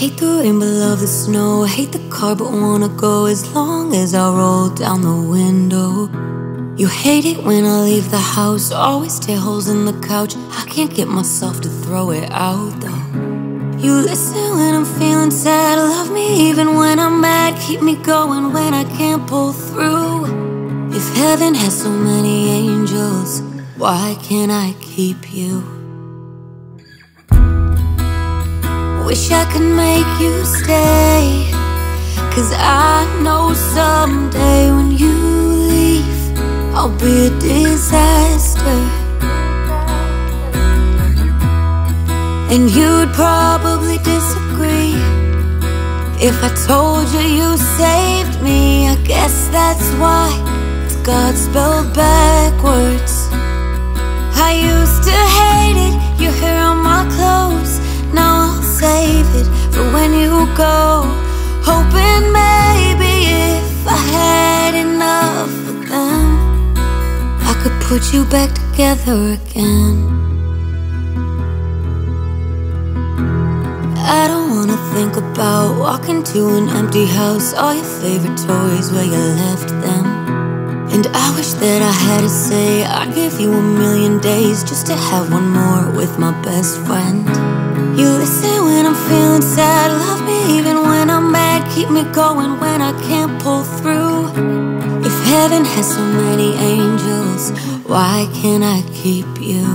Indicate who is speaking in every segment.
Speaker 1: hate the rain but love the snow. Hate the car but wanna go as long as I roll down the window. You hate it when I leave the house, always tear holes in the couch. I can't get myself to throw it out though. You listen when I'm feeling sad, love me even when I'm mad. Keep me going when I can't pull through. If heaven has so many angels, why can't I keep you? Wish I could make you stay, 'cause I know someday when you leave I'll be a disaster. And you'd probably disagree if I told you you saved me. I guess that's why it's God spelled backwards. I used to hate it, your hair on my clothes. Now I'll save it for when you go, hoping maybe if I had enough of them I could put you back together again. I don't wanna think about walking to an empty house, all your favorite toys, where you left them. And I wish that I had to say I'd give you 1,000,000 days just to have one more with my best friend. You listen when I'm feeling sad, love me even when I'm mad. Keep me going when I can't pull through. If heaven has so many angels, why can't I keep you?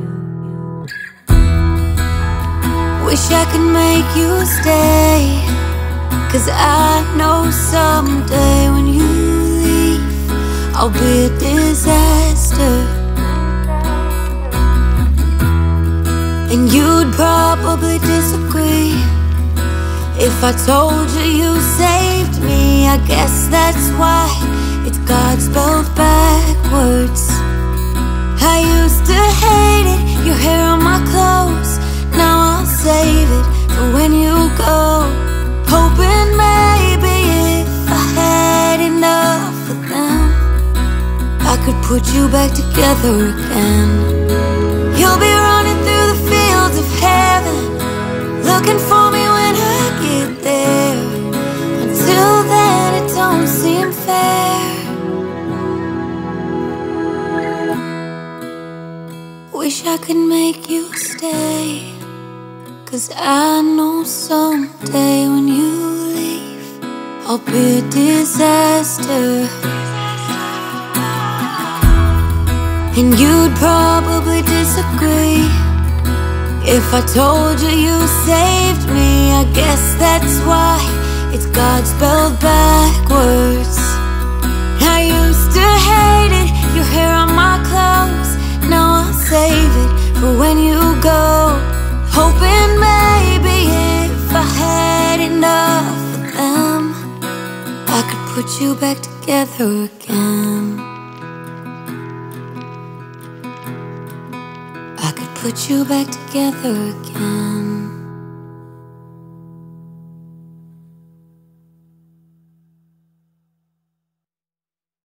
Speaker 1: Wish I could make you stay, 'cause I know someday when you leave I'll be a disaster. And you'd probably disagree if I told you you saved me. I guess that's why it's God spelled backwards. I used to hate it, your hair on my clothes. Now I'll save it for when you go, hoping maybe if I had enough of them I could put you back together again. You'll be running through the fields of heaven, looking for me when I get there. Until then it don't seem fair. Wish I could make you stay, 'cause I know someday when you leave I'll be a disaster. And you'd probably disagree if I told you you saved me. I guess that's why it's God spelled backwards. I used to hate it, your hair on my clothes. Now I'll save it for when you go, hoping maybe if I had enough of them I could put you back together again. I could put you back together again.